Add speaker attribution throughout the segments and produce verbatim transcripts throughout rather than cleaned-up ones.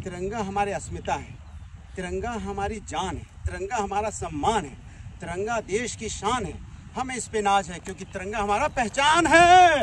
Speaker 1: तिरंगा हमारी अस्मिता है, तिरंगा हमारी जान है, तिरंगा हमारा सम्मान है, तिरंगा देश की शान है। हमें इस पे नाज है क्योंकि तिरंगा हमारा पहचान है।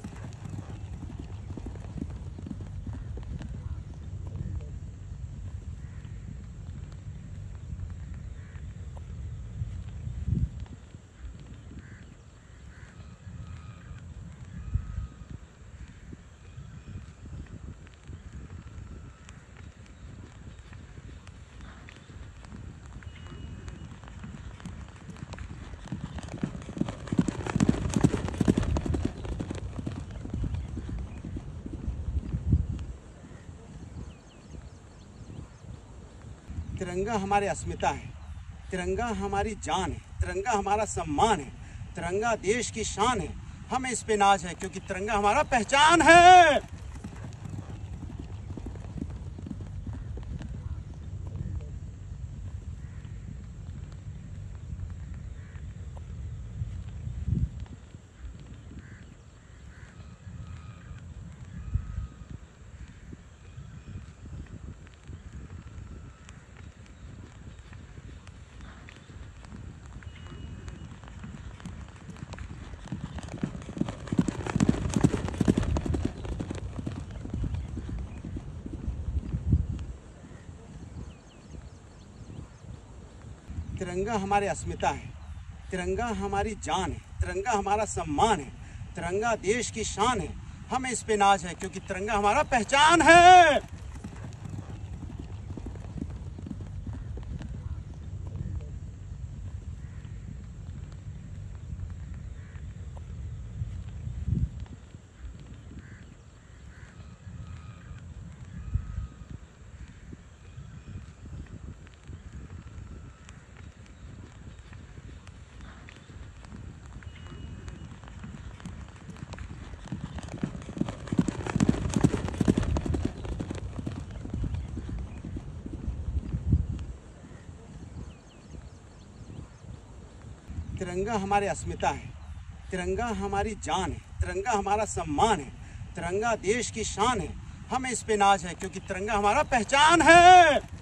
Speaker 1: तिरंगा हमारी अस्मिता है, तिरंगा हमारी जान है, तिरंगा हमारा सम्मान है, तिरंगा देश की शान है। हमें इस पे नाज है क्योंकि तिरंगा हमारा पहचान है। तिरंगा हमारी अस्मिता है, तिरंगा हमारी जान है, तिरंगा हमारा सम्मान है, तिरंगा देश की शान है। हमें इस पे नाज है क्योंकि तिरंगा हमारा पहचान है। तिरंगा हमारी अस्मिता है, तिरंगा हमारी जान है, तिरंगा हमारा सम्मान है, तिरंगा देश की शान है। हमें इस पे नाज है क्योंकि तिरंगा हमारा पहचान है।